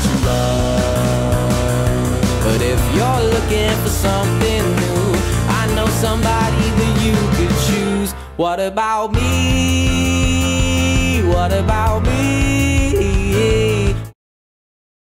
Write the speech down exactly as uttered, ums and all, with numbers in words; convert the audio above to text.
love. But if you're looking for something new, I know somebody that you could choose. What about me? What about me?